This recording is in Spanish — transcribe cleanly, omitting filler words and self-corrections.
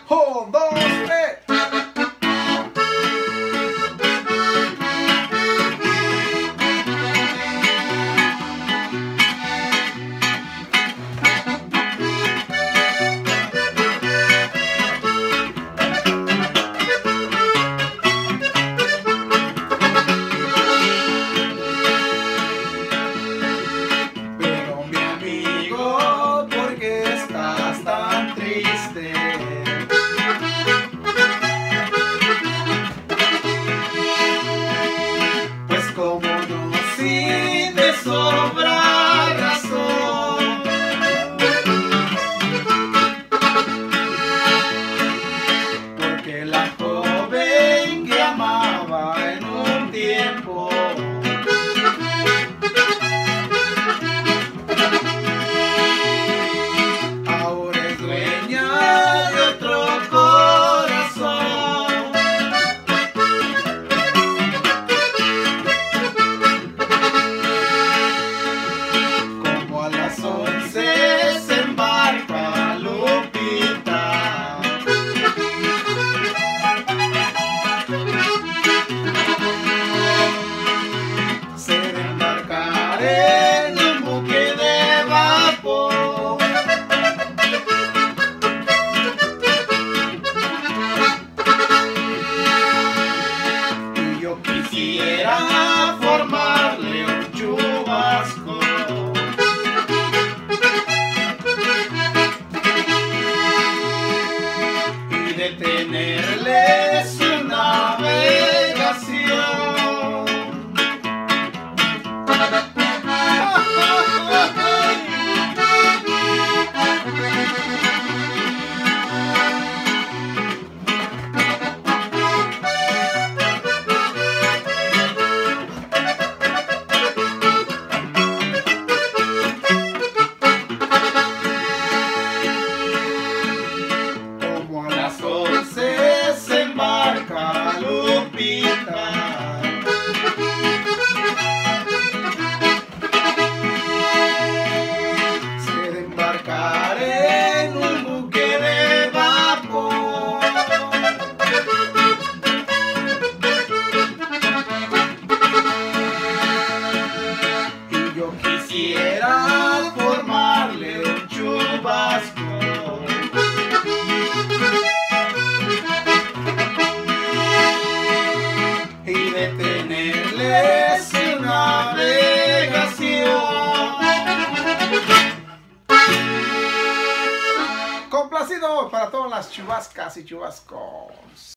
Un, dos, tres. Pero mi amigo, ¿por qué estás tan triste? Pues como no, si te sobra razón. Porque la joven que amaba en un tiempo ahora es dueña de otro corazón. Como a las 11 se embarca Lupita, se debe embarcar en un buque de vapor. Y yo quisiera formarle un chubasco y detenerle su navegación. Como a las 11 se embarca Lupita, se debe embarcar en un buque de vapor. Y yo quisiera formarle un chubasco y detenerle su navegación. Complacido para todas las chubascas y chubascos.